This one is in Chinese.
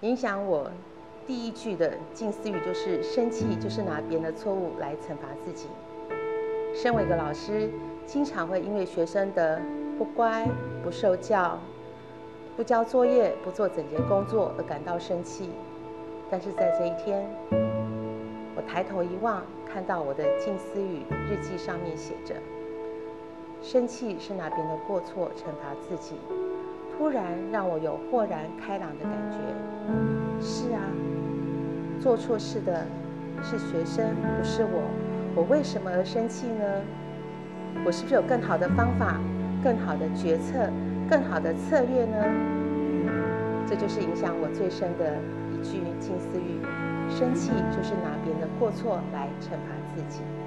影响我第一句的近似语就是生气就是拿别人的错误来惩罚自己。身为一个老师，经常会因为学生的不乖、不受教、不交作业、不做整洁工作而感到生气。但是在这一天，我抬头一望，看到我的近似语日记上面写着：生气是拿别人的过错惩罚自己。突然让我有豁然开朗的感觉。是啊，做错事的是学生，不是我。我为什么而生气呢？我是不是有更好的方法、更好的决策、更好的策略呢？这就是影响我最深的一句近似语：生气就是拿别人的过错来惩罚自己。